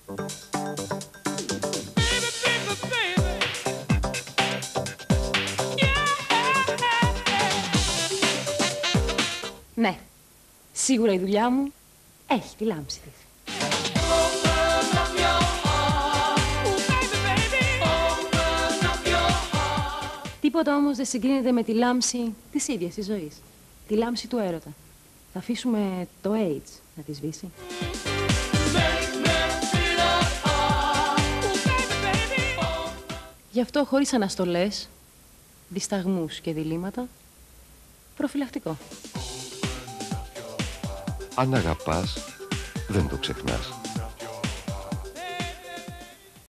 Ναι, σίγουρα η δουλειά μου έχει τη λάμψη της. Τίποτα όμως δεν συγκρίνεται με τη λάμψη της ίδιας της ζωής. Τη λάμψη του έρωτα. Θα αφήσουμε το AIDS να τη σβήσει. Γι' αυτό χωρίς αναστολές, δισταγμούς και διλήμματα, προφυλακτικό. Αν αγαπάς, δεν το ξεχνάς.